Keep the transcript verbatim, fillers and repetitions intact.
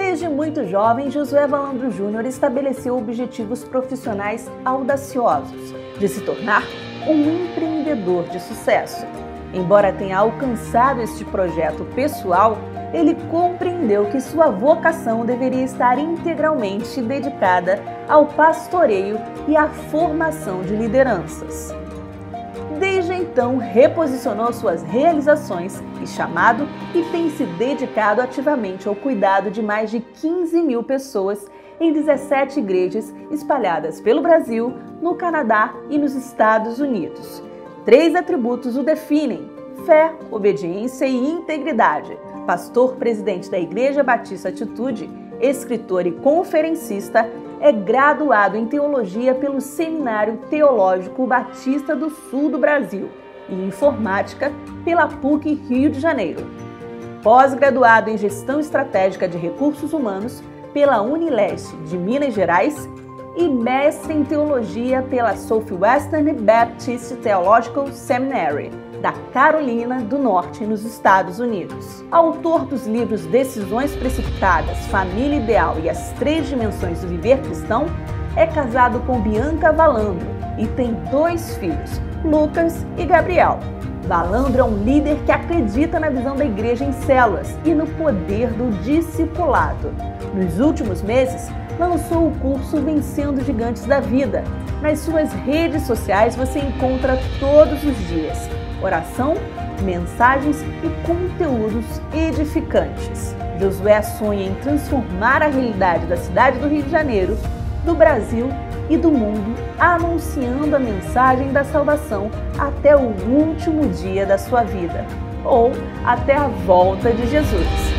Desde muito jovem, Josué Valandro Júnior estabeleceu objetivos profissionais audaciosos de se tornar um empreendedor de sucesso. Embora tenha alcançado este projeto pessoal, ele compreendeu que sua vocação deveria estar integralmente dedicada ao pastoreio e à formação de lideranças. Desde então, reposicionou suas realizações e chamado e tem se dedicado ativamente ao cuidado de mais de quinze mil pessoas em dezessete igrejas espalhadas pelo Brasil, no Canadá e nos Estados Unidos. Três atributos o definem: fé, obediência e integridade. Pastor presidente da Igreja Batista Atitude, escritor e conferencista, é graduado em teologia pelo Seminário Teológico Batista do Sul do Brasil e em informática pela P U C Rio de Janeiro. Pós-graduado em gestão estratégica de recursos humanos pela Unileste de Minas Gerais e mestre em teologia pela Southwestern Baptist Theological Seminary da Carolina do Norte, nos Estados Unidos. Autor dos livros Decisões Precipitadas, Família Ideal e As Três Dimensões do Viver Cristão, é casado com Bianca Valandro e tem dois filhos, Lucas e Gabriel. Valandro é um líder que acredita na visão da igreja em células e no poder do discipulado. Nos últimos meses, lançou o curso Vencendo Gigantes da Vida. Nas suas redes sociais você encontra todos os dias oração, mensagens e conteúdos edificantes. Josué sonha em transformar a realidade da cidade do Rio de Janeiro, do Brasil e do mundo, anunciando a mensagem da salvação até o último dia da sua vida, ou até a volta de Jesus.